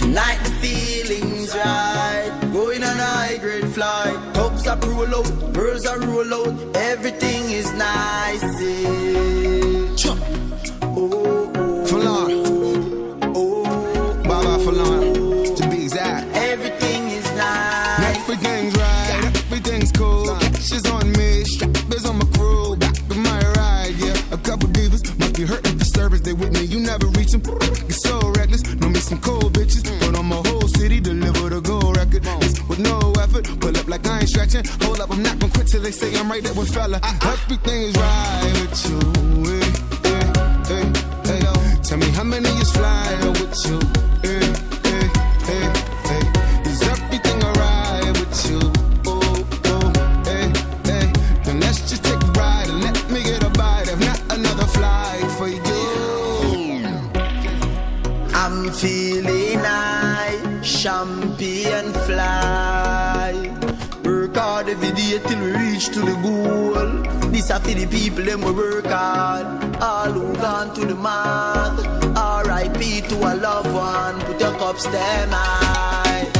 Tonight the feeling's right. Going on a high grade flight. Hopes are roll out, birds are roll out. Everything is nice. Oh, oh, Falon. oh, Baba Falon, to be exact. everything is nice. Everything's right, everything's cool. She's on me, strap is on my crew. Back of my ride, yeah. A couple divas must be hurting the service. They with me, you never reach them. You're so reckless, know me some cold bitches. But on my whole city, deliver the gold record. It's with no effort, pull up like I ain't stretching. Hold up, I'm not gonna quit till they say I'm right there with fella. Everything is right with you, tell me how many is flying with you, is everything alright with you? Then let's just take a ride and let me get a bite. If not, another flight for you. I'm feeling high, champagne fly. Work hard every day till we reach to the goal. This are for the people, them we work hard. All who gone to the mark. R.I.P. to a loved one. Put your cups them high.